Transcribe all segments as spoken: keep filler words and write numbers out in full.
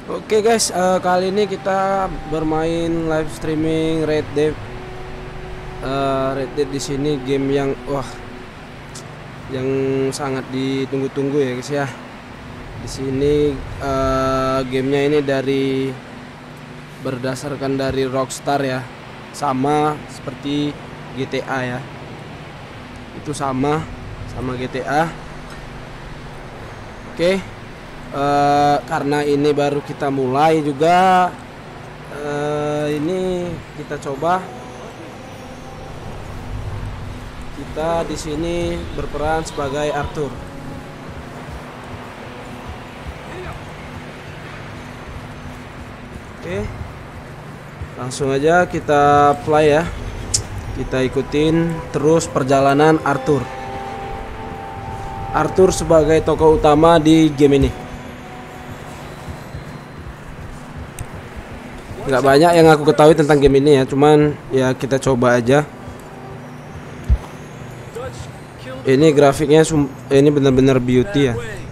Oke guys, eh, kali ini kita bermain live streaming Red Dead. Eh, Red Dead di sini game yang wah, yang sangat ditunggu-tunggu ya guys ya. Di sini eh, gamenya ini dari berdasarkan dari Rockstar ya, sama seperti G T A ya. Itu sama sama G T A. Oke. Uh, karena ini baru kita mulai juga, uh, ini kita coba kita di sini berperan sebagai Arthur. Oke, langsung aja kita play ya. Kita ikutin terus perjalanan Arthur. Arthur sebagai tokoh utama di game ini. Nggak banyak yang aku ketahui tentang game ini ya, cuman ya kita coba aja. Ini grafiknya ini benar-benar beauty ya.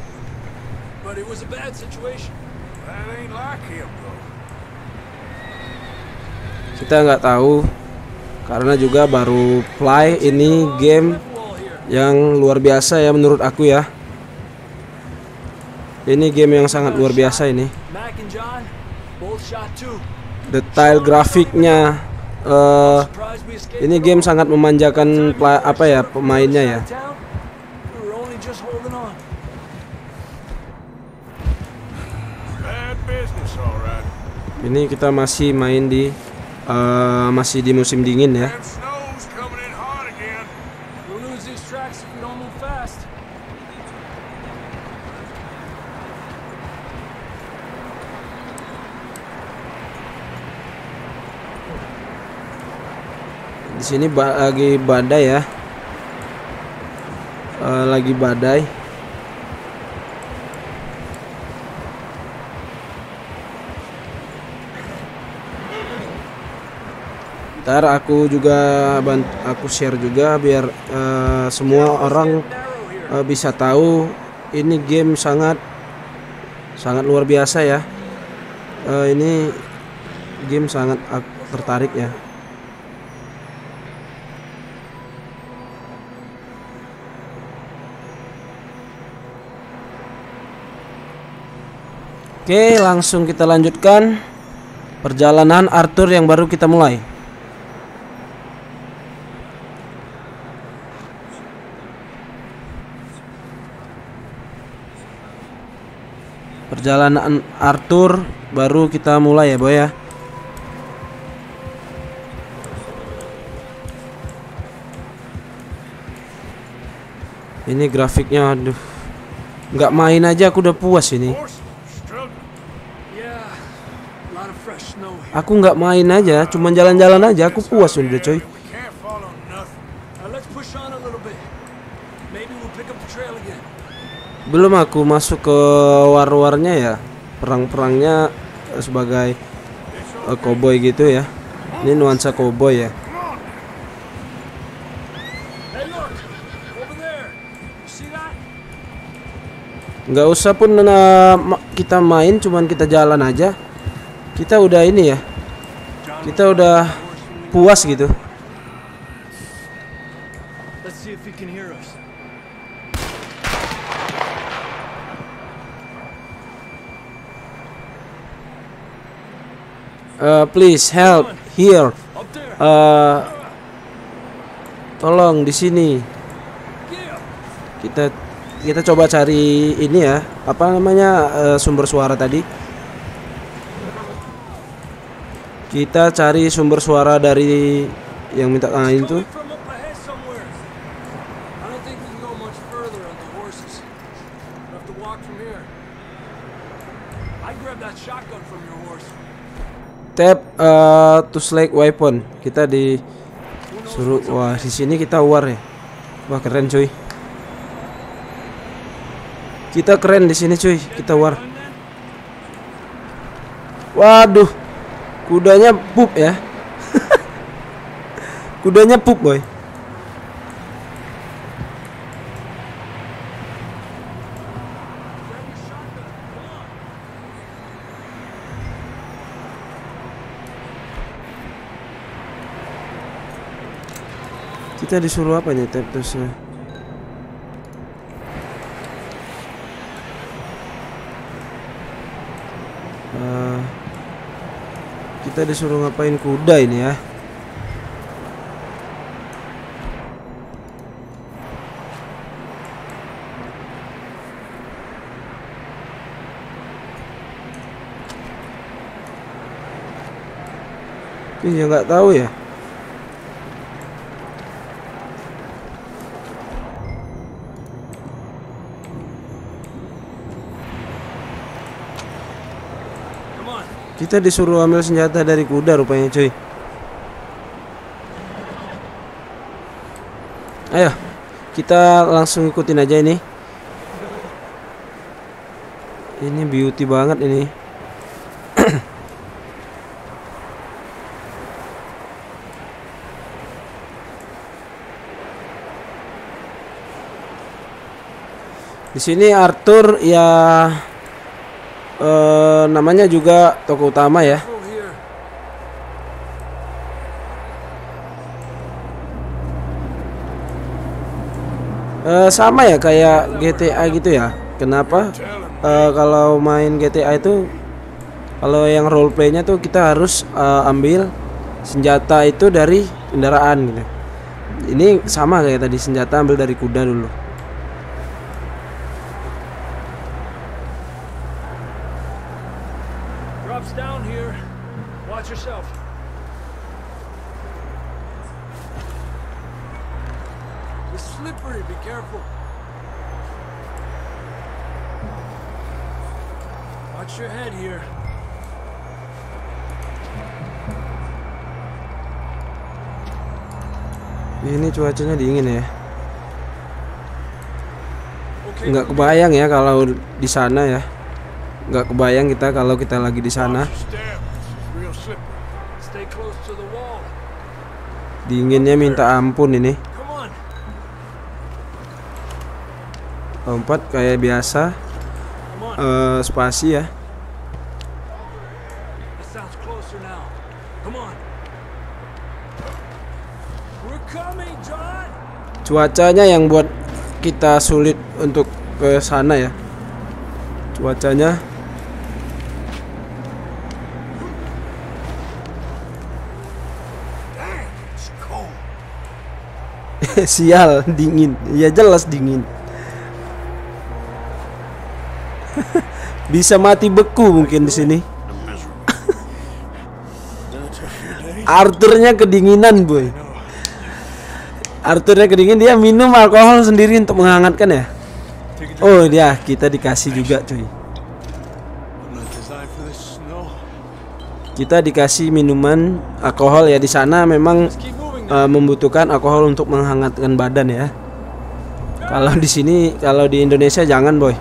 Kita nggak tahu karena juga baru play, ini game yang luar biasa ya menurut aku ya. Ini game yang sangat luar biasa ini. Detail grafiknya, uh, ini game sangat memanjakan apa ya pemainnya ya. Ini kita masih main di uh, masih di musim dingin ya. Di sini ba lagi badai ya, uh, lagi badai. Ntar aku juga bantu, aku share juga biar uh, semua orang uh, bisa tahu ini game sangat sangat luar biasa ya. Uh, ini game sangat aku tertarik ya. Oke, langsung kita lanjutkan perjalanan Arthur yang baru kita mulai. Perjalanan Arthur baru kita mulai ya, boy ya. Ini grafiknya, aduh, nggak main aja aku udah puas ini. Aku nggak main aja, cuma jalan-jalan aja, aku puas udah coy. Belum aku masuk ke war-warnya ya, perang-perangnya sebagai uh, cowboy gitu ya. Ini nuansa cowboy ya. Nggak usah pun uh, kita main, cuman kita jalan aja. Kita udah ini ya, kita udah puas gitu. Uh, please help here. Uh, tolong di sini. Kita kita coba cari ini ya, apa namanya uh, sumber suara tadi. Kita cari sumber suara dari yang minta ah, itu. Tap uh, to select weapon. Kita disuruh, wah di sini kita war ya. Wah keren cuy. Kita keren di sini cuy. Kita war. Waduh. Kudanya pup ya. Kudanya pup boy. Kita disuruh apa nih terusnya? Uh, kita disuruh ngapain kuda ini ya? Ini ya nggak tahu ya. Kita disuruh ambil senjata dari kuda rupanya cuy. Ayo, kita langsung ikutin aja ini. Ini beauty banget ini. Di sini Arthur ya. Uh, namanya juga tokoh utama ya. Uh, sama ya kayak G T A gitu ya. Kenapa? Uh, kalau main G T A itu, kalau yang roleplaynya tuh kita harus uh, ambil senjata itu dari kendaraan gitu. Ini sama kayak tadi, senjata ambil dari kuda dulu. Down here. Watch yourself. It's slippery, be careful. Watch your head here. Ini cuacanya dingin ya. Nggak kebayang ya kalau di sana ya. Nggak kebayang kita kalau kita lagi di sana. Dinginnya minta ampun ini. Lompat kayak biasa. Uh, spasi ya. Cuacanya yang buat kita sulit untuk ke sana ya. Cuacanya sial, dingin. Ya jelas dingin. Bisa mati beku mungkin di sini. Arthurnya kedinginan, boy. Arthurnya kedingin, dia minum alkohol sendiri untuk menghangatkan ya. Oh, dia kita dikasih juga, cuy. Kita dikasih minuman alkohol ya. Di sana memang uh, membutuhkan alkohol untuk menghangatkan badan ya. Kalau di sini, kalau di Indonesia jangan, boy.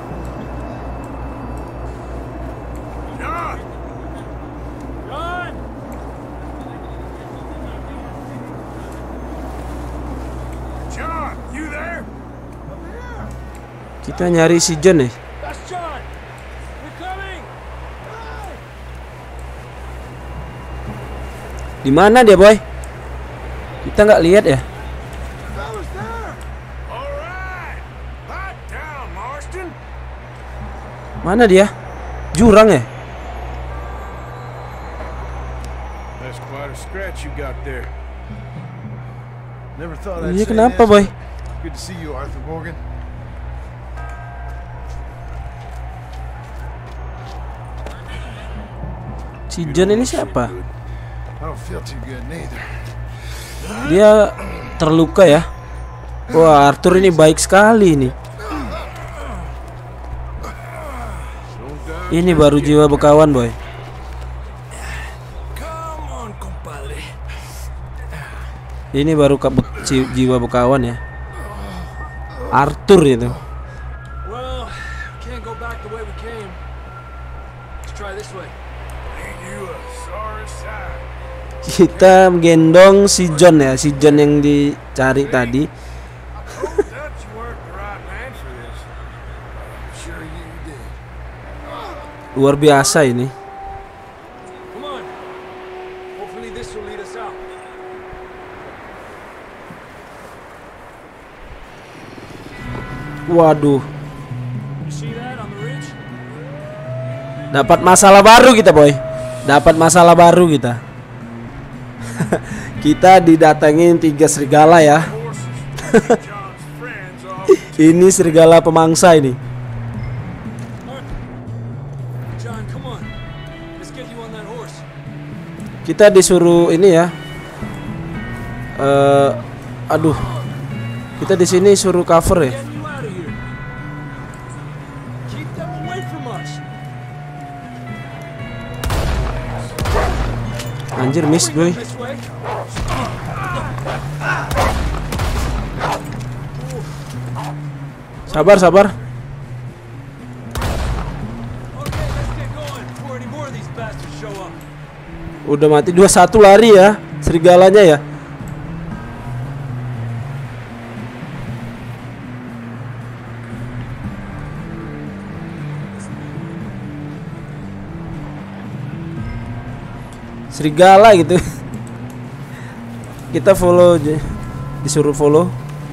Kita nyari si John nih. Di mana dia, boy? Kita nggak lihat ya. Mana dia? Jurang ya? Ini kenapa, boy? Good to see you, Arthur Morgan. Si John ini siapa? Dia terluka ya. Wah, Arthur ini baik sekali nih. Ini baru jiwa bekawan, boy. Ini baru be jiwa bekawan ya. Arthur itu. Kita gendong si John ya, si John yang dicari tadi. Luar biasa ini. Waduh. You see that on the ridge? Dapat masalah baru kita, boy. Dapat masalah baru kita. Kita didatengin tiga serigala ya. Ini serigala pemangsa ini. John, come on. Let's get you on that horse. Kita disuruh ini ya. Eh, aduh. Kita di sini suruh cover ya. Get you out of here. Keep them away from us. Anjir, miss boy. This way. Sabar, sabar. Okay, let's get going before any more of these bastards show up. Udah mati dua satu, lari ya serigalanya ya. Serigala gitu. Kita follow aja. Disuruh follow.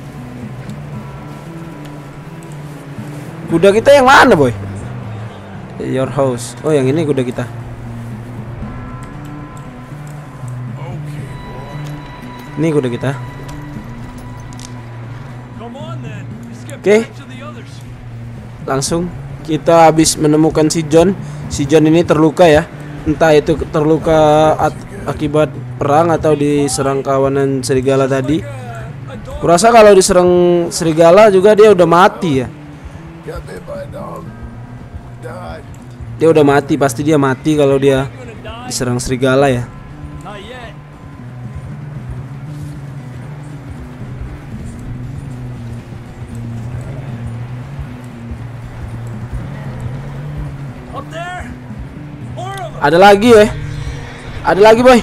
Kuda kita yang mana, boy? Your house. Oh, yang ini kuda kita. Ini kuda kita. Come on then. Let's get Okay. back to the others. Langsung kita habis menemukan si John. Si John ini terluka ya. Entah itu terluka akibat perang atau diserang kawanan serigala tadi. Kurasa kalau diserang serigala juga dia udah mati ya. Got bit by a dog. Died. Dia udah mati, pasti dia mati kalau dia Gonna die? diserang serigala ya. Not yet. Up there? More of them. Ada lagi ya. Ada lagi, boy.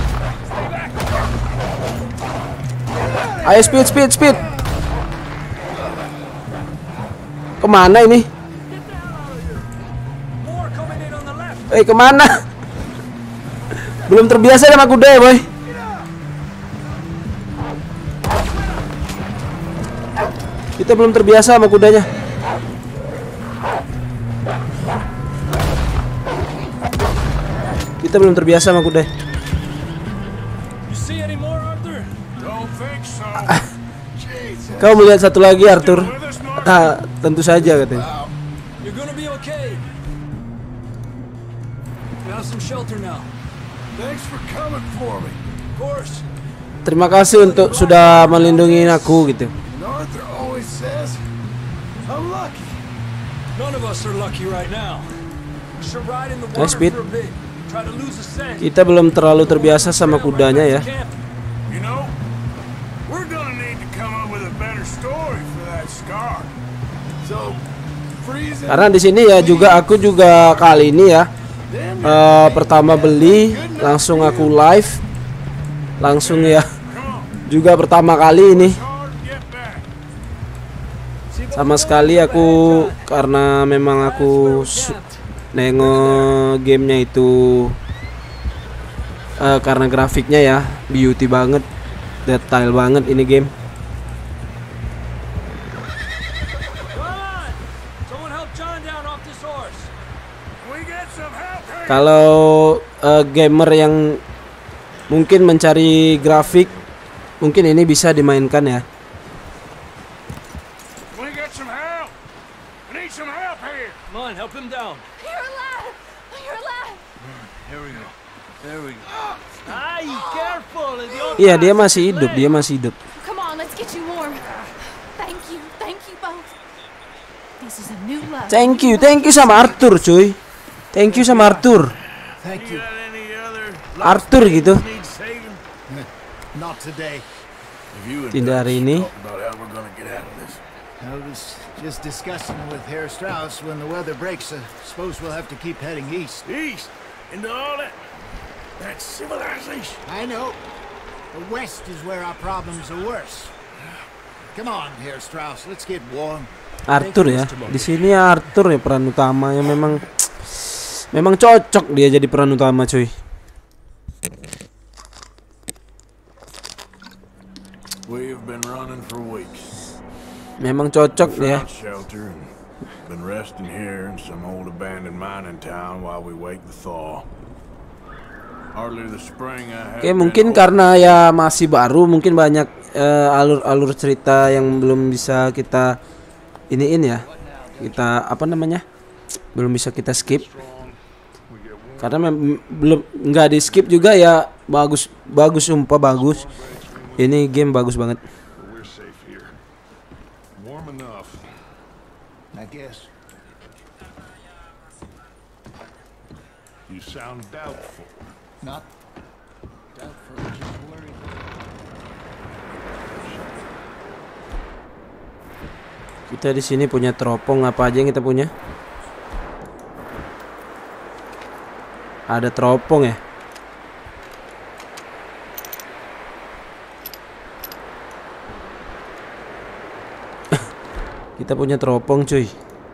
Ayo speed, speed, speed. Kemana ini? More coming in on the left. Eh, kemana? Belum terbiasa sama kuda ya, boy. Kita belum terbiasa sama kudanya. Kita belum terbiasa sama kuda. You see any more, Arthur? Don't think so. Jesus. Kau melihat satu lagi, Arthur? Ah, tentu saja katanya. You're gonna be okay. We have some shelter now. Thanks for coming for me. Of course. Terima kasih untuk sudah melindungi aku gitu. And Arthur always says, I'm lucky. None of us are lucky right now. We should ride in the Nice water beat. for a bit. Try to lose the scent. Kita belum terlalu terbiasa sama kudanya ya. You know, we're gonna need to come up with a better story for that scar. So, freeze it. Karena di sini ya juga aku juga kali ini ya eh, pertama beli langsung aku live langsung ya juga pertama kali ini Hard to get back. sama sekali aku karena memang aku su- nengok gamenya itu eh, karena grafiknya ya beauty banget, detail banget ini game. John! Someone help John down off this horse. We get some help here. Kalau eh, gamer yang mungkin mencari grafik mungkin ini bisa dimainkan ya. We get some help. We need some help here. Come on, help him down. You're alive! You're alive! Here we go. There we go. Ay, careful! The old Iya, dia masih hidup, dia masih hidup. Come on, let's get you warm. Thank you, thank you both. This is a new love. Thank you, thank you sama Arthur cuy. Thank you sama Arthur. Thank you. Got any other Arthur gitu. need saving? Not today. If you and Tidak hari ini. talk about how we're gonna get out of this. I was just discussing with Herr Strauss when the weather breaks. I suppose we'll have to keep heading east. East into all that that civilization. I know. The west is where our problems are worse. Come on, Herr Strauss. Let's get warm. Arthur ya. Di sini Arthur ya peran utamanya memang memang cocok dia jadi peran utama cuy. We've been running for weeks. Memang cocok ya. Shelter and been resting here in some old abandoned mining town while we wait the thaw. Hardly the spring I Oke, have mungkin been karena ya masih baru, mungkin banyak alur-alur cerita yang belum bisa kita iniin ya. Kita apa namanya? Belum bisa kita skip. Karena mem- belum nggak di skip juga ya. Bagus, bagus sumpah bagus. Ini game bagus banget. We're safe here. Warm enough. I guess. You sound doubtful. Not doubtful, just worried. Kita di sini punya teropong, apa aja yang kita punya? Ada teropong ya. Kita punya teropong cuy.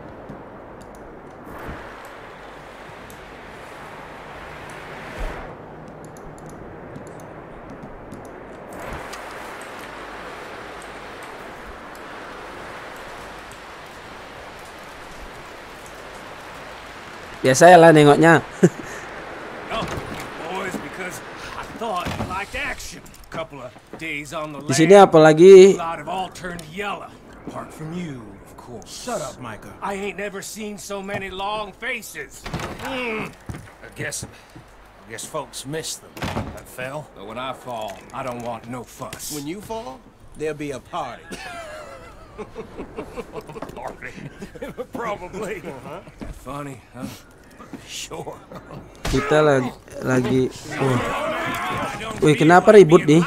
Biasa ya lah nengoknya. Oh, boys, because I thought you liked action. Couple of days on the Di sini land, apalagi a lot of all turned yellow. Apart from you, of course. Shut up, Micah. I ain't never seen so many long faces. Hmm. I guess, I guess folks miss them. I fell, but when I fall, I don't want no fuss. When you fall, there'll be a party. Party. Probably. Funny, huh? Sure. kita lagi lagi. Wah. Wih, kenapa ribut nih?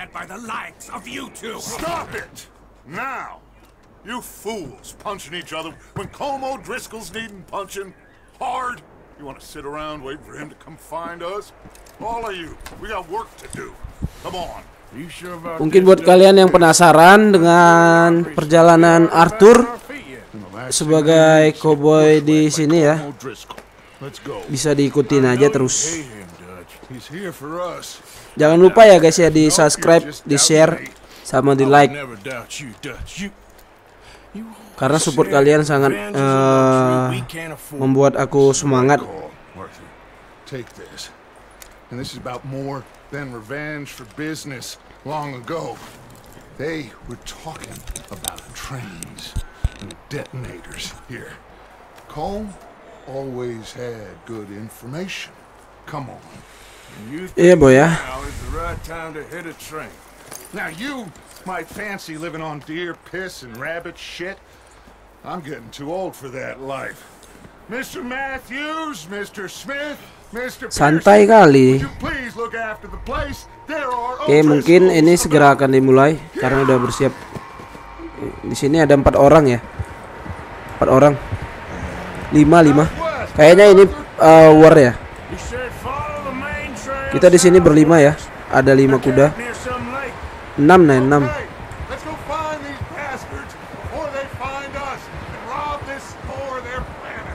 Stop it! Now! You fools punching each other when Colm O'Driscoll's needing punching hard. You want to sit around waiting for him to come find us? All of you, we got work to do. Come on. Are you sure about Mungkin this, buat Dutch? kalian yang penasaran dengan perjalanan Arthur sebagai cowboy di sini ya, Let's go. bisa diikutin aja terus. Hate him, Dutch. He's here for us. Jangan lupa ya guys ya, di subscribe, di share, sama di I like. would never doubt you, Dutch. You, you Karena support kalian sangat eh, membuat aku semangat. Arthur, take this. And this is about more than revenge for business. Long ago, they were talking about trains and detonators here. Colm always had good information. Come on. You Iya boy ya. now is the right time to hit a train. Now you might fancy living on deer piss and rabbit shit. I'm getting too old for that life. Mister Matthews, Mister Smith, Mister Santai Pearson, kali. would you please look after the place? There are Oke, mungkin O'Driscolls ini segera about. akan dimulai karena udah bersiap. Di sini ada empat orang ya. Empat orang. Lima lima. Kayaknya ini uh, war ya. He said follow the main trail Kita di sini berlima ya. Ada lima kuda. near some lake. Enam nah enam. Okay, let's go find these bastards before they find us and rob this for their planet.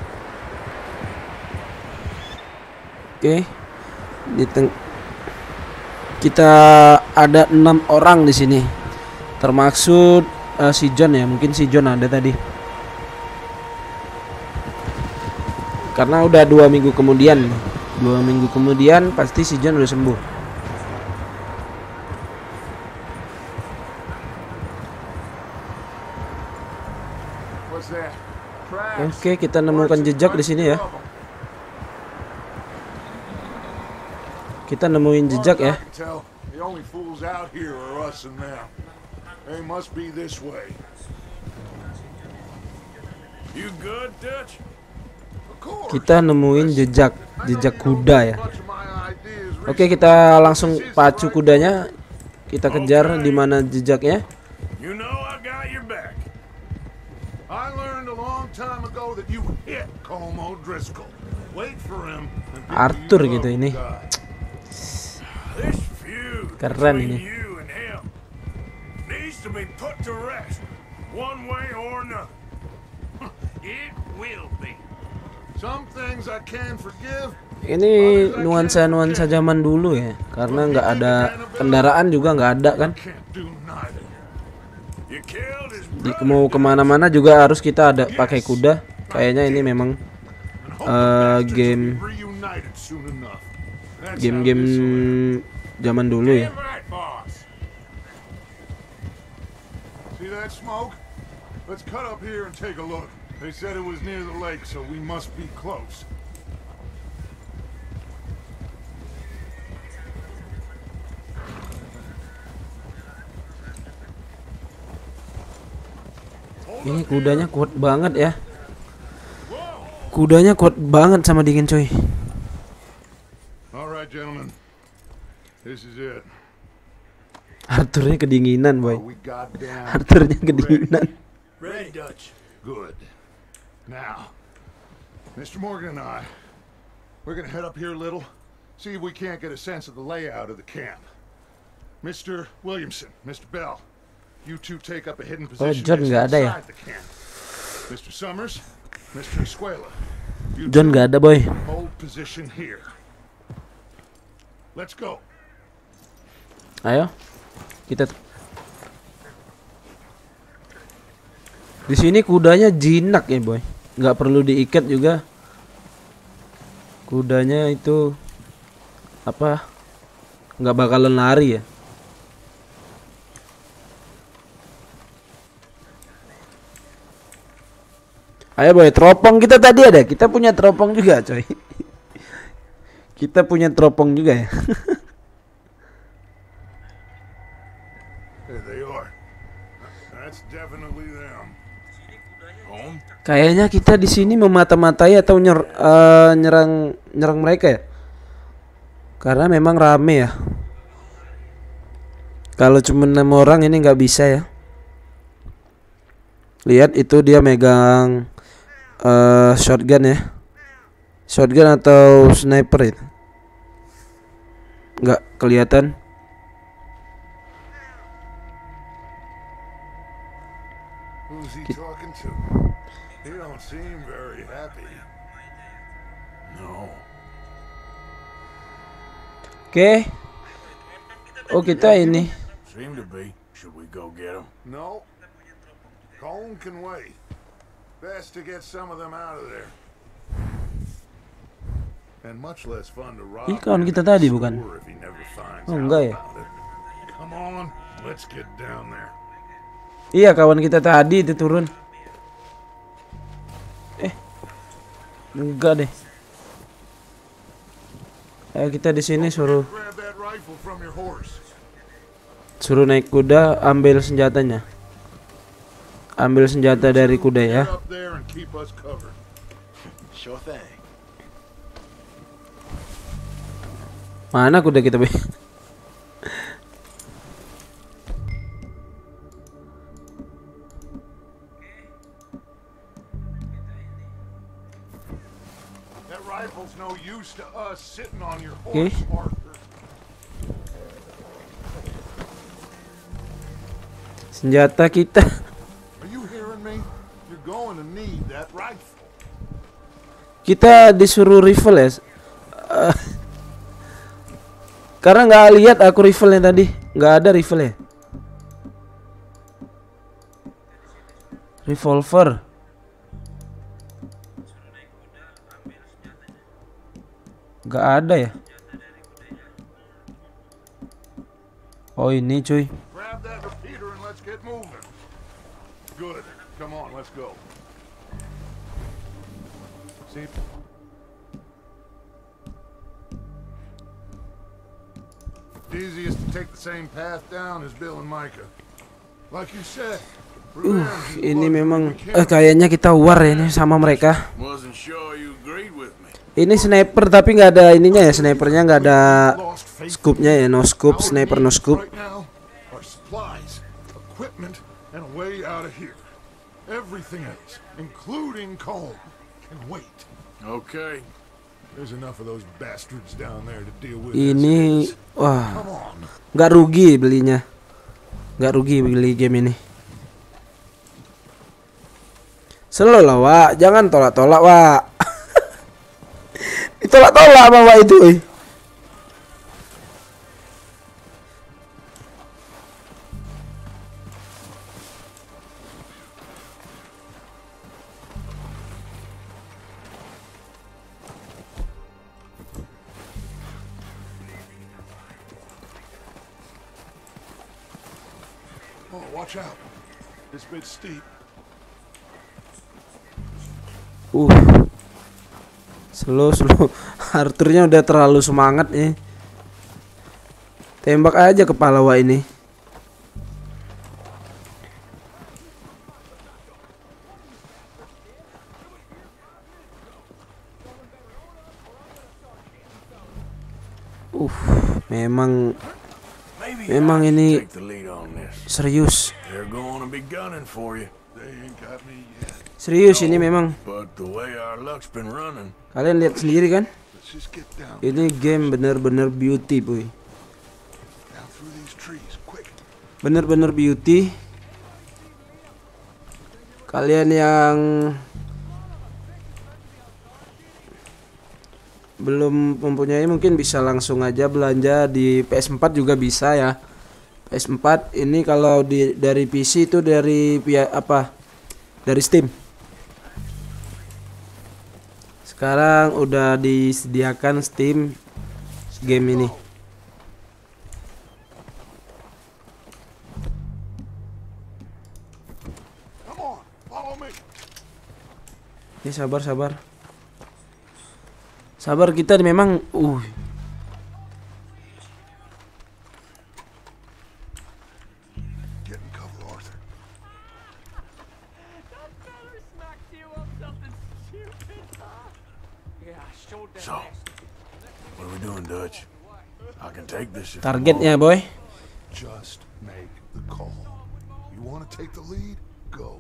Oke. Di teng- kita ada enam orang di sini. Termaksud uh, si John ya. Mungkin si John ada tadi. Karena udah dua minggu kemudian. Dua minggu kemudian pasti si John udah sembuh. What's that? Tracks. Oke, kita nemukan jejak di sini ya. Kita nemuin jejak ya. I can tell the only fools out here are us and them. They must be this way. You good, Dutch? Of course. Kita nemuin jejak, jejak kuda ya. Much of my ideas Oke, kita langsung pacu kudanya. Kita kejar di mana jejaknya. You know I got your back. I learned a long time ago that you hit Colm O'Driscoll. Wait for him. and give Arthur you gitu up, ini. guy. This feud Keren between ini. you and him needs to be put to rest, one way or another. It will be. Some things I can forgive. Ini nuansa-nuansa zaman dulu ya. Karena nggak ada kendaraan juga nggak ada kan. Can't do neither. Di, mau kemana-mana juga harus kita ada pakai kuda. Kayaknya ini memang uh, game game-game zaman dulu ya. See that smoke? Let's cut up here and take a look. They said it was near the lake, so we must be close. Ini kudanya kuat banget ya. Kudanya kuat banget sama dingin coy. Alright gentlemen, this is it. Arthurnya kedinginan boy. Are we goddamn Arthurnya kedinginan. Ready, Dutch. Good. Now, Mister Morgan and I, we're gonna head up here a little, see if we can't get a sense of the layout of the camp. Mister Williamson, Mister Bell, you two take up a hidden position John nggak ada ya? inside the camp. Mister Summers, Mister Escuela, you John two nggak ada boy. hold position here. Let's go. Ayo, kita. Di sini kudanya jinak ya boy, nggak perlu diikat juga. Kudanya itu apa? Nggak bakalan lari ya. Ayo boy, teropong kita tadi ada. Kita punya teropong juga coy. Kita punya teropong juga ya. There they are. That's definitely them. Home? Kayaknya kita di sini memata-matai atau nyer, uh, nyerang nyerang mereka ya. Karena memang rame ya. Kalau cuma enam orang ini nggak bisa ya. Lihat itu dia megang uh, shotgun ya. Shotgun atau sniper itu. Nggak kelihatan. Who's he talking to? He don't seem very happy. No. Oke. Oh kita ini. Seem to be. Should we go get him? No. Cone can wait. Best to get some of them out of there. And much less fun to rob. Ih, kawan kita tadi bukan? If he never finds Oh, out enggak ya? about it. Come on, let's get down there. Iya kawan kita tadi itu turun. Eh, enggak deh. Ayo kita di sini suruh Grab that rifle from your horse. suruh naik kuda, ambil senjatanya. Ambil senjata dari kuda ya. Get up there and keep us covered. Sure thing. Mana kuda kita, Be? That rifle's no use to us sitting on your Okay. horse, Parker. Senjata kita. Are you hearing me? You're going to need that rifle. Kita disuruh rifle ya. Uh, karena nggak lihat aku rifle-nya tadi, nggak ada rifle-nya. Revolver. Nggak ada ya. Oh ini cuy. Grab that repeater and let's get moving. Good. Come on, let's go. See? Easiest to take the same path down as Bill and Micah. Like you said. Uh, ini memang eh, kayaknya kita war ya ini sama mereka. Wasn't sure you agreed with me. Ini sniper tapi nggak ada ininya ya, snipernya nggak ada scope-nya ya, no scope, sniper no scope. Right now are supplies, equipment, and a way out of here. Everything else, including Cone, can wait. Okay. There's enough of those bastards down there to deal with. Ini as it is. wah, Come on. nggak rugi belinya, nggak rugi beli game ini. Selalu lah, Wak, jangan tolak-tolak, Wak. Ditolak-tolak sama Wak itu. Eh. Oh, watch out. This bit's steep. Uh. Slow, slow. Arthurnya udah terlalu semangat nih. Tembak aja kepala Wak ini. Uh, memang Maybe memang I should ini take the lead on this. serius. They're going to be gunning for you. They ain't got me yet. Serius ini memang. But the way our luck's been running, Kalian lihat sendiri kan? Let's just get down. Ini game bener-bener beauty, boy. Down through these trees, quick. Bener-bener beauty. Kalian yang belum mempunyai mungkin bisa langsung aja belanja di P S empat juga bisa ya. P S empat ini kalau di dari P C itu dari pihak apa? Dari Steam. Sekarang udah disediakan Steam game ini. Come on, follow me. Ini sabar sabar. Sabar kita memang uh Get in cover, Arthur. so what are we doing, Dutch? I can take this if you targetnya want. boy. Just make the call. You want to take the lead? Go.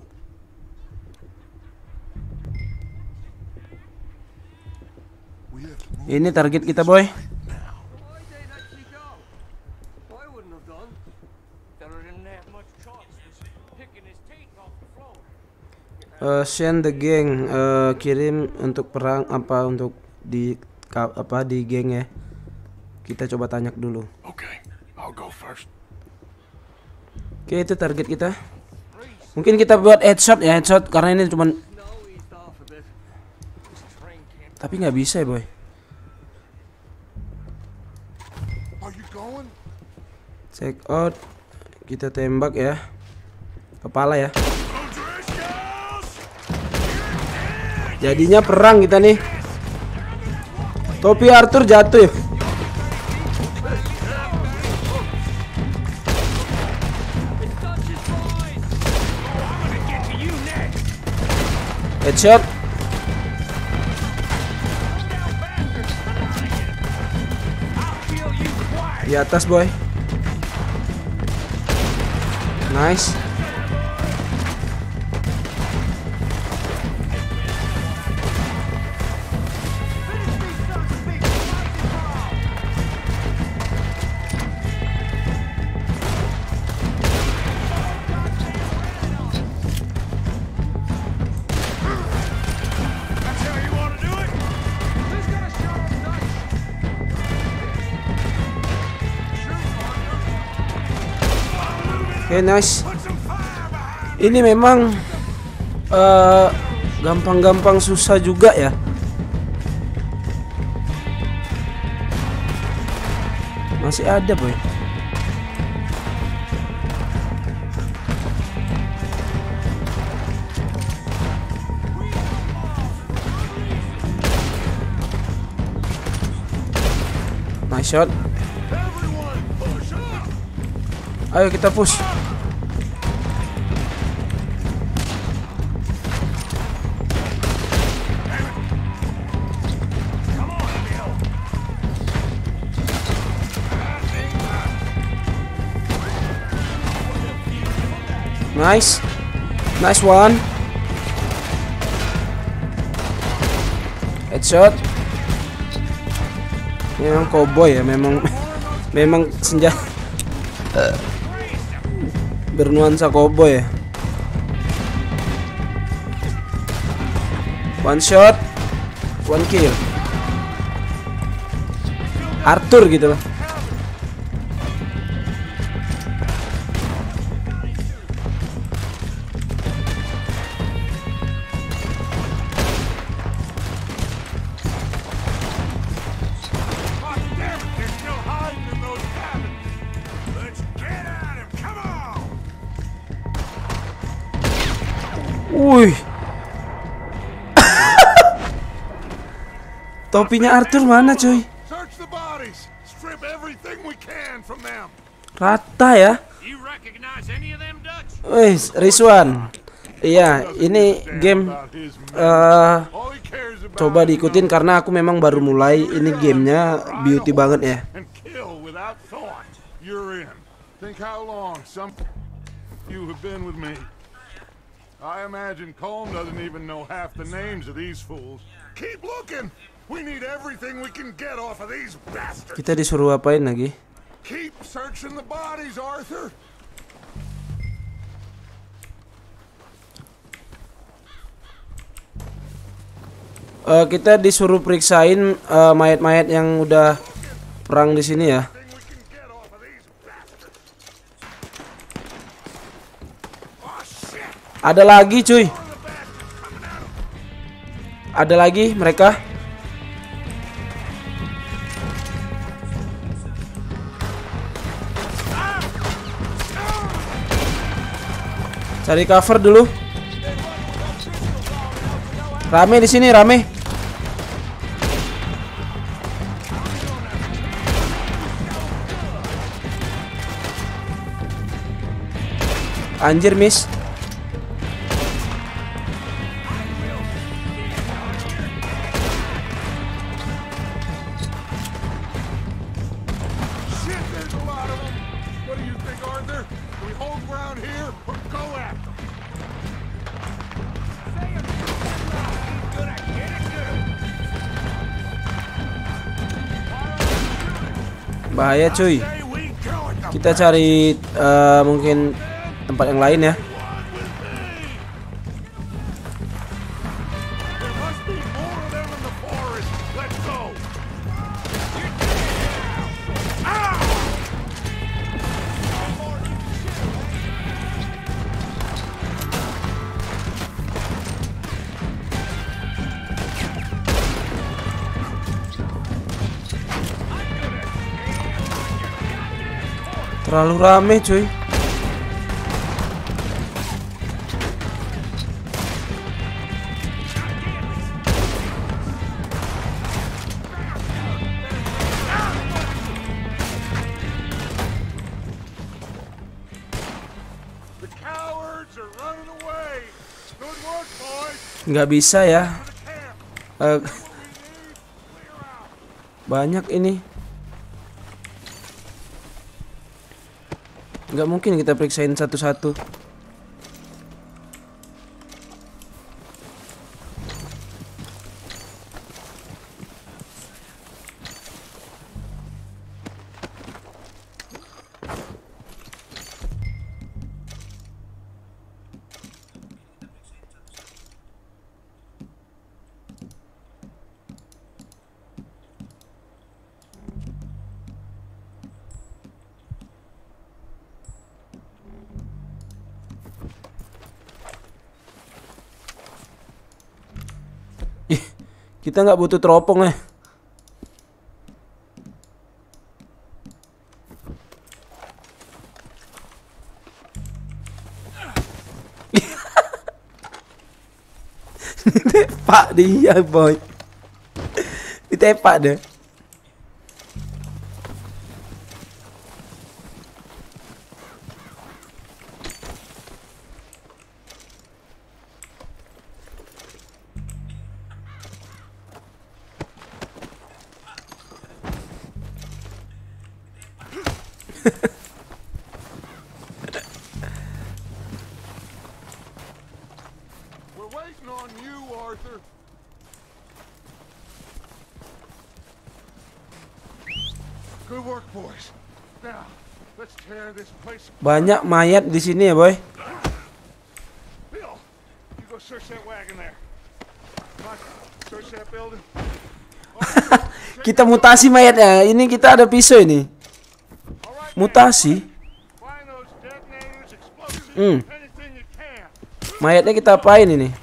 We have to move Ini target kita boy. now. Uh, send the gang, uh, kirim untuk perang apa untuk di ka- apa di geng ya. Kita coba tanya dulu. Okay, I'll go first. Oke, itu target kita. Mungkin kita buat headshot ya, headshot karena ini cuman tapi nggak bisa ya boy. Are you going? Check out. Kita tembak ya. Kepala ya. Jadinya perang kita nih. Topi Arthur jatuh. Headshot. Di atas boy. Nice. Oke, okay, nice. Ini memang gampang-gampang uh, susah juga ya. Masih ada boy. Nice shot. Ayo kita push. Nice. Nice one. Headshot. Memang cowboy ya, memang memang senjata uh, bernuansa cowboy ya. One shot, one kill. Arthur gitu loh. Wih. Topinya Arthur mana cuy? Search the bodies. Strip everything we can from them. Rata ya. You recognize any of them, Dutch? Wih, Rizwan. Iya, ini game eh All he cares about coba diikutin karena aku memang baru mulai. Ini gamenya beauty banget ya. and kill without thought. You're in. Think how long some you have been with me. I imagine Colm doesn't even know half the names of these fools. Keep looking. We need everything we can get off of these bastards. Kita disuruh apain lagi? Keep searching the bodies, Arthur. Eh, kita disuruh periksain eh, mayat-mayat yang udah perang di sini ya. Thing we can get off of these bastards. Oh shit. Ada lagi cuy. Ada lagi mereka. Cari cover dulu. Rame di sini, rame. Anjir, miss. Shit, there's a lot of them. What do you think, Arthur? Do we hold ground here or go after them? Bahaya cuy. Say we go at them. Kita cari eh, mungkin tempat yang lain ya. There must be more of them in the forest. Let's go. Terlalu rame cuy. The cowards are running away. Good work, boys. Nggak bisa ya. Camp. Eh, What we need, clear out. banyak ini. Nggak mungkin kita periksain satu-satu. Ih, kita nggak butuh teropong ya. Ditepak dia boy. Ditepak deh. We're waiting on you, Arthur. Good work, boys. Now, let's tear this place. Banyak mayat di sini ya boy. Bill, you go search that wagon there. Come on, search that building. Kita mutasi mayatnya. Ini kita ada pisau ini. All right, Mutasi. find those detonators, explosives, Hmm. anything you can. Mayatnya kita apain ini?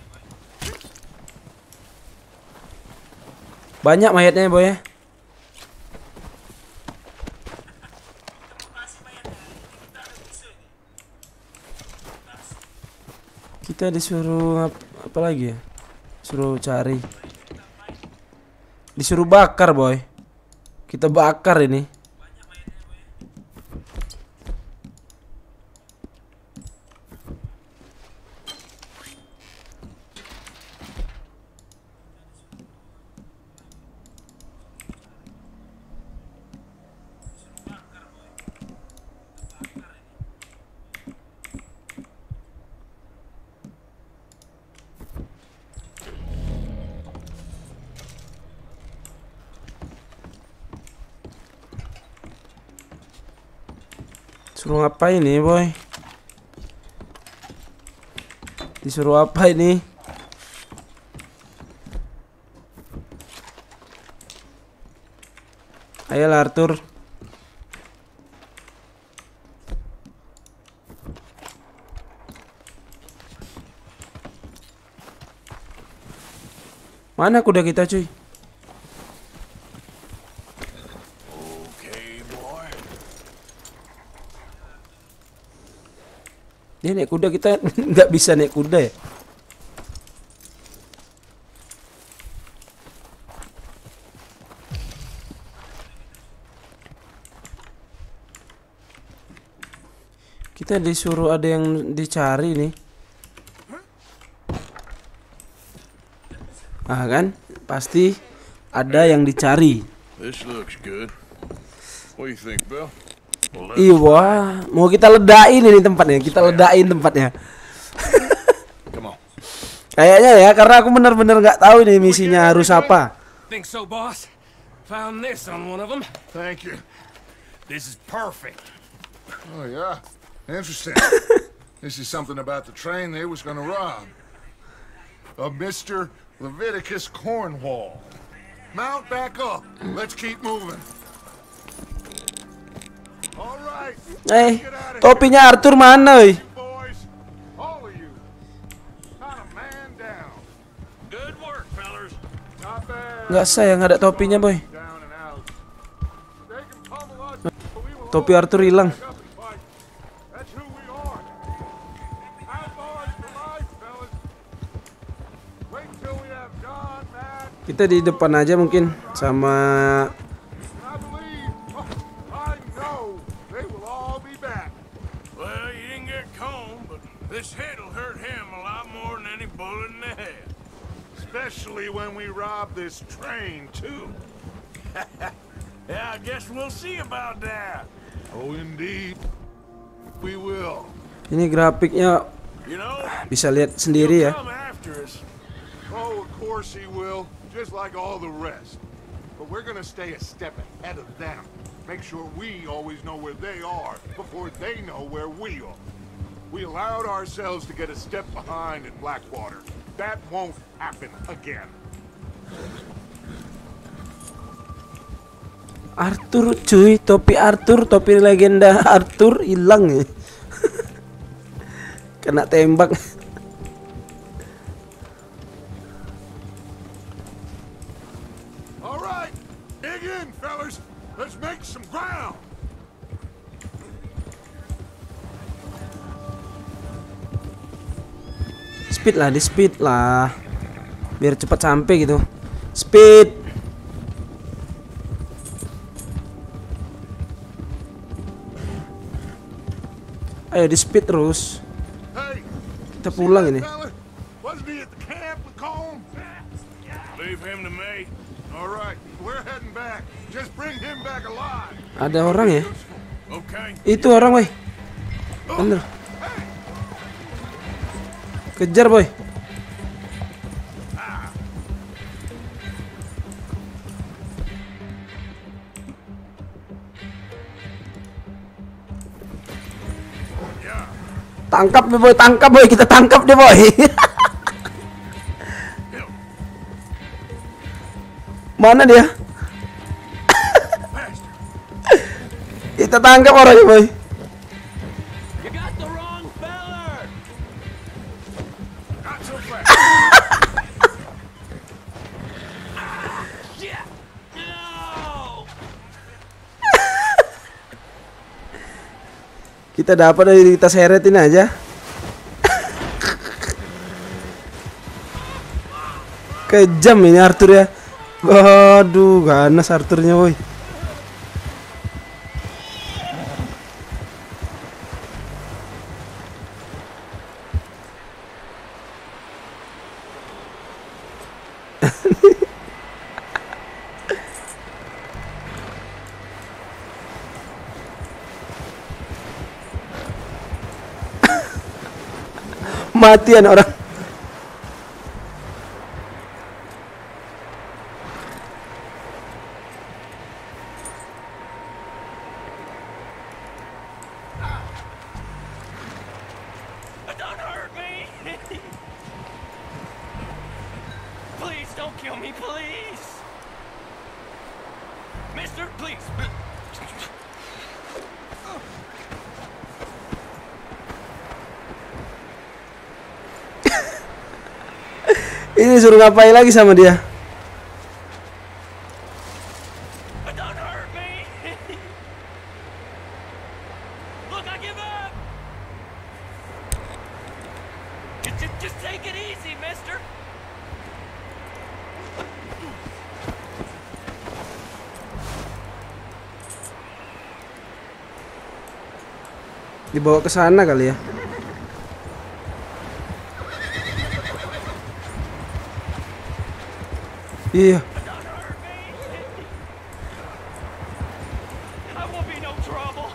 Banyak mayatnya boy ya. Kita disuruh apa, apa lagi ya? Suruh cari. Disuruh bakar, boy. Kita bakar ini. Suruh apa ini, boy? Disuruh apa ini? Ayolah Arthur. Mana kuda kita, cuy? Dia naik kuda, kita nggak bisa naik kuda ya. Kita disuruh ada yang dicari nih. Ah kan, pasti ada yang dicari. This looks good. What do you think, Bill? Iya, wah, mau kita ledain ini tempatnya, kita ledain tempatnya. Kayaknya ya, karena aku bener-bener nggak tahu nih misinya harus apa. Think so, boss? Found this on one of them. Thank you. This is perfect. Oh, yeah. Interesting. This is something about the train they was gonna rob. Of Mister Leviticus Cornwall. Mount back up. Let's keep moving. All right. Eh, topinya Arthur mana, woi? Boys, all of you. Not a man down. Good work, fellas. Not bad. Nggak saya, nggak ada topinya, boy. Down and out. They can pummel us, but we will Topi Arthur hilang. pick up and fight. That's who we are. Outlaws for life, fellas. Wait till we have John, Matt, Kita di depan aja mungkin sama and I believe, oh, I know they will all be back. Well, you didn't get Combe, but this hit'll hurt him a lot more than any bullet in the head. Especially when we rob this train, too. Yeah, I guess we'll see about that. Oh, indeed. We will. ini grafiknya You know, bisa lihat sendiri ya. he'll come after us. Oh, of course he will, just like all the rest. But we're gonna stay a step ahead of them. Make sure we always know where they are before they know where we are. We allowed ourselves to get a step behind in Blackwater. That won't happen again. Arthur, cuy, topi Arthur, topi legenda Arthur hilang ya. Kena tembak. All right, dig in, fellas. Let's make some ground. Speed lah, di speed lah, biar cepat sampai gitu. Speed. Ayo di speed terus. Hey, Kita pulang see ini. that fella? Wasn't he at the camp with Colm? Leave him to me. All right, we're heading back. Just bring him back alive. Ada orang ya? Okay. Itu orang, boy. Bener. Kejar, boy. Tangkap deh, boy, tangkap, boy, kita tangkap deh, boy. Mana dia? Kita tangkap orangnya, boy. You got the wrong fella. Not so fast. Shit. No. Kita dapat dari kita seretin aja. Kejam ini Arthur ya. Waduh, ganas Arthurnya woi. Matian orang. Don't hurt me! Please don't kill me, please! Mister, please! Ini suruh ngapain lagi sama dia? Don't hurt me! Look, I give up! Just, just, just take it easy, mister! Dibawa ke sana kali ya. Iya. I won't be no trouble.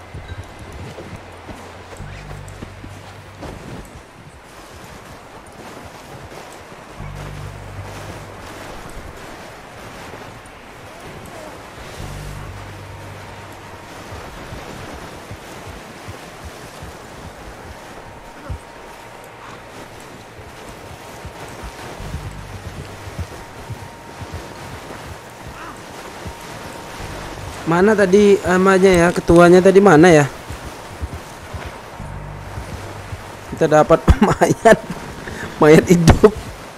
Mana tadi namanya ya, ketuanya tadi mana ya? Kita dapat mayat, mayat hidup.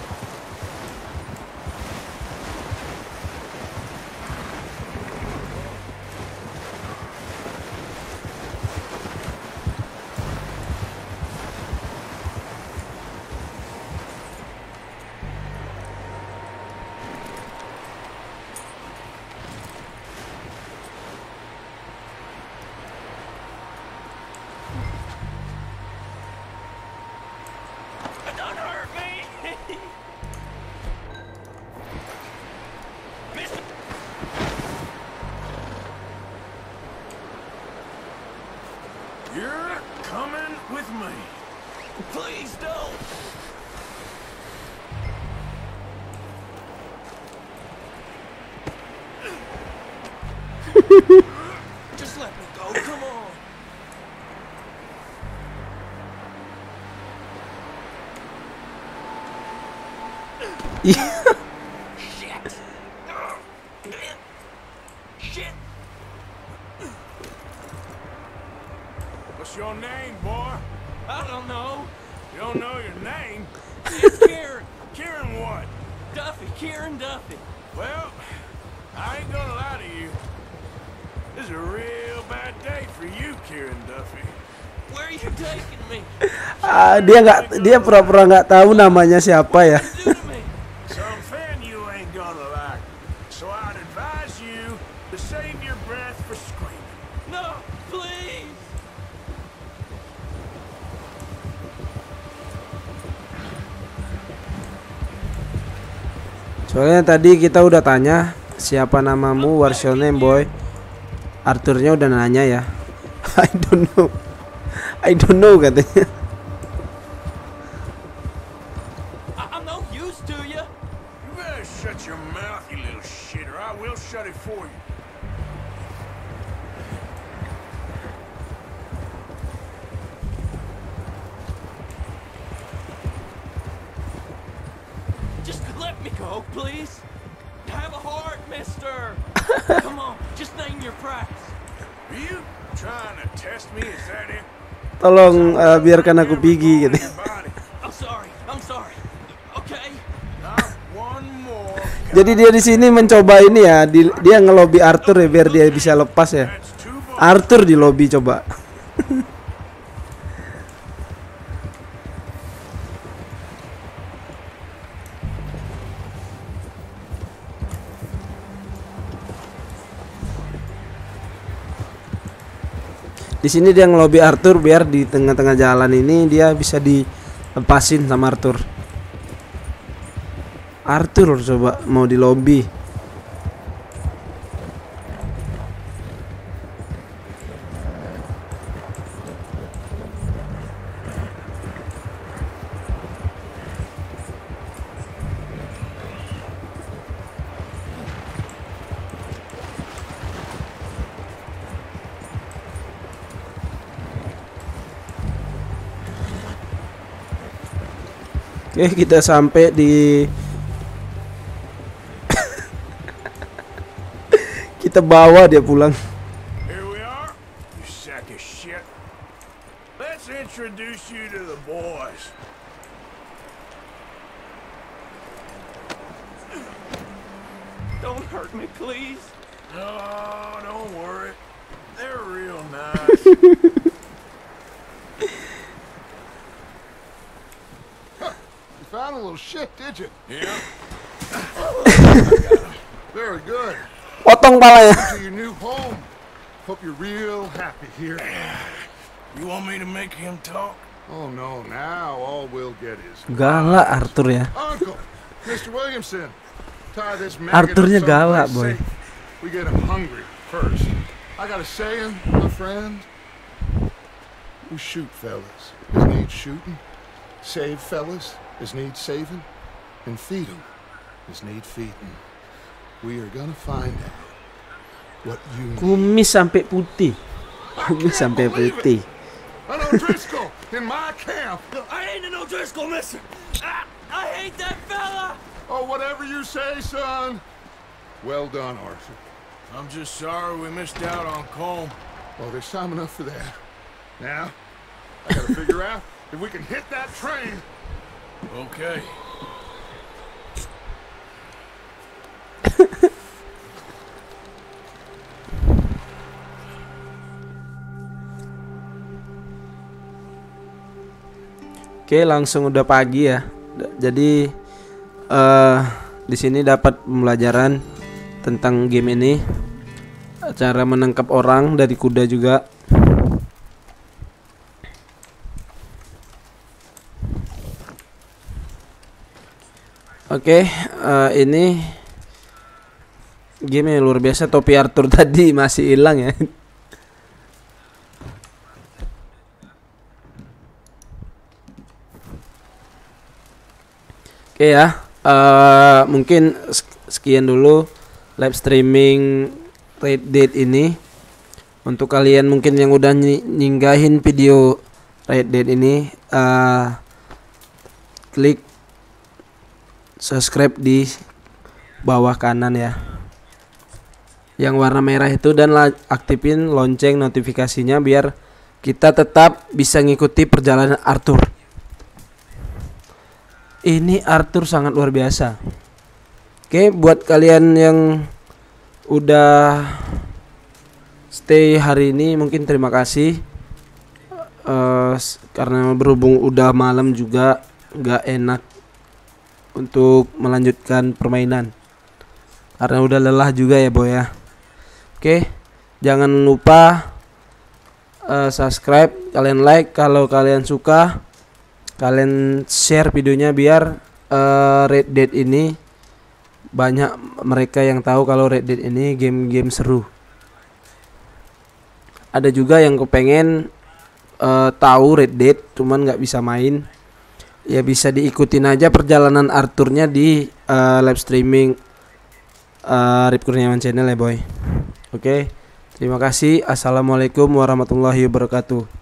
Don't hurt me! Mister! You're coming with me. Please don't! Just let me go, come on! Shit! Shit! What's your name, boy? I don't know! You don't know your name? It's Kieran! Kieran what? Duffy, Kieran Duffy! Well, I ain't gonna lie to you. This is a real bad day for you, Kieran Duffy. Where are you taking me? Ah, dia nggak, dia pura-pura nggak tahu namanya siapa ya. Do to me? Some fan you ain't gonna like. So I'd advise you to save your breath for screaming. No, please! Soalnya tadi kita udah tanya siapa namamu, what's your name boy. Arthurnya udah nanya ya. I don't know. I don't know katanya. I- I'm no use to you! You better shut your mouth, you little shit, or I will shut it for you. Just let me go, please! Have a heart, mister! Come on, just name your price! Are you trying to test me? Is that it? Tolong uh, biarkan aku pergi gitu. I'm sorry, I'm sorry. Okay? Not one more. Jadi dia di sini mencoba ini ya, di, dia ngelobi Arthur ya biar dia bisa lepas ya. That's two bullets. Arthur di lobby coba. Di sini dia ngelobi Arthur biar di tengah-tengah jalan ini dia bisa dilepasin sama Arthur. Arthur coba mau di lobby. Oke, kita sampai di kita bawa dia pulang. Here we are, you sack of shit. Let's introduce you to the boys. Don't hurt me, please. No, don't worry. They're real nice. Found a little shit, did you? Yeah. Very good. Potong palanya. To your new home. Hope you're real happy here. You want me to make him talk? Oh no, now all we'll get is Galak Arthur ya. Uncle, Mister Williamson. Tie this maggot Arthurnya up galak, someplace boy. safe. We get him hungry first. I got a saying, my friend. We shoot fellas as need shooting, save fellas as need saving, and feed them as need feeding. We are gonna find out what you need. Kumis sampai putih. Kumis sampai putih. An O'Driscoll in my camp. I ain't an O'Driscoll, mister. I, I hate that fella. Oh, whatever you say, son. Well done, Arthur. I'm just sorry we missed out on Colm. Well, there's time enough for that. Now, I gotta figure out if we can hit that train. Okay. Oke, langsung udah pagi ya. Jadi uh, di sini dapat pembelajaran tentang game ini, cara menangkap orang dari kuda juga. Oke, uh, ini game yang luar biasa. Topi Arthur tadi masih hilang ya. Oke ya, uh, mungkin sekian dulu live streaming Red Dead ini. Untuk kalian mungkin yang udah nyinggahin video Red Dead ini, uh, klik subscribe di bawah kanan ya, yang warna merah itu, dan aktifin lonceng notifikasinya biar kita tetap bisa ngikuti perjalanan Arthur. Ini Arthur sangat luar biasa. Oke, buat kalian yang udah stay hari ini mungkin terima kasih. Uh, karena berhubung udah malam juga gak enak untuk melanjutkan permainan karena udah lelah juga ya boy ya. Oke, jangan lupa uh, subscribe, kalian like kalau kalian suka. Kalian share videonya biar uh, Red Dead ini banyak mereka yang tahu kalau Red Dead ini game-game seru. Ada juga yang kepengen uh, tahu Red Dead cuman nggak bisa main. Ya bisa diikutin aja perjalanan Arthurnya di uh, live streaming uh, Rip Kurniawan Channel ya boy. Oke, terima kasih. Assalamualaikum warahmatullahi wabarakatuh.